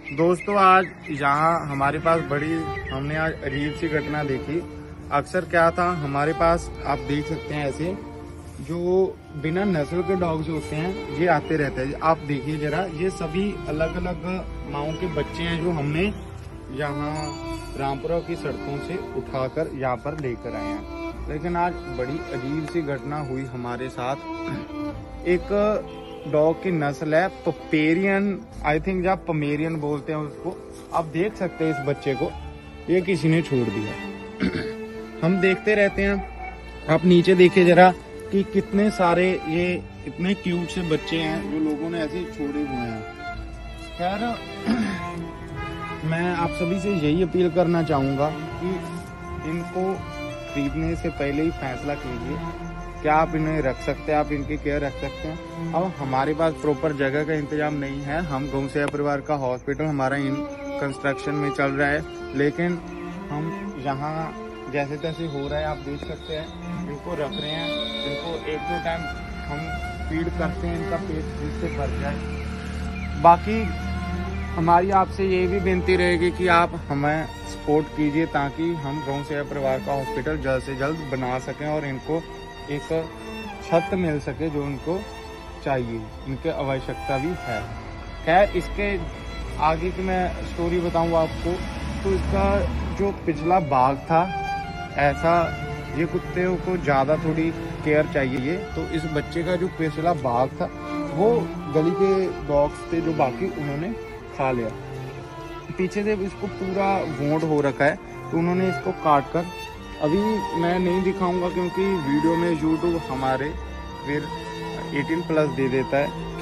दोस्तों आज यहाँ हमारे पास हमने आज अजीब सी घटना देखी। अक्सर क्या था हमारे पास, आप देख सकते हैं ऐसे जो बिना नस्ल के डॉग्स होते हैं ये आते रहते हैं। आप देखिए जरा, ये सभी अलग अलग माओं के बच्चे हैं जो हमने यहाँ रामपुरा की सड़कों से उठाकर यहाँ पर लेकर आए हैं। लेकिन आज बड़ी अजीब सी घटना हुई हमारे साथ। एक डॉग की नस्ल है पपेरियन, आई थिंक जहाँ पमेरियन बोलते हैं उसको। आप देख सकते हैं इस बच्चे को, ये किसी ने छोड़ दिया। हम देखते रहते हैं। आप नीचे देखिए जरा कि कितने सारे ये इतने क्यूट से बच्चे हैं जो लोगों ने ऐसे छोड़े हुए हैं। खैर मैं आप सभी से यही अपील करना चाहूँगा कि इनको खरीदने से पहले ही फैसला कीजिए क्या आप इन्हें रख सकते हैं, आप इनकी केयर रख सकते हैं। अब हमारे पास प्रॉपर जगह का इंतजाम नहीं है। हम गौ सेवा परिवार का हॉस्पिटल हमारा इन कंस्ट्रक्शन में चल रहा है, लेकिन हम यहाँ जैसे तैसे हो रहा है, आप देख सकते हैं इनको रख रहे हैं। इनको एक दो टाइम हम फीड करते हैं, इनका पेट जिससे भर जाए। बाकी हमारी आपसे ये भी विनती रहेगी कि आप हमें सपोर्ट कीजिए ताकि हम गौ सेवा परिवार का हॉस्पिटल जल्द से जल्द बना सकें और इनको एक छत मिल सके जो इनको चाहिए, इनकी आवश्यकता भी है। खैर इसके आगे की मैं स्टोरी बताऊँ आपको, तो इसका जो पिछला भाग था ऐसा, ये कुत्ते को ज़्यादा थोड़ी केयर चाहिए। तो इस बच्चे का जो पिछला भाग था वो गली के डॉग्स थे जो बाकी उन्होंने खा लिया। पीछे से इसको पूरा वोंड हो रखा है, तो उन्होंने इसको काट कर, अभी मैं नहीं दिखाऊंगा क्योंकि वीडियो में यूट्यूब हमारे फिर 18+ दे देता है।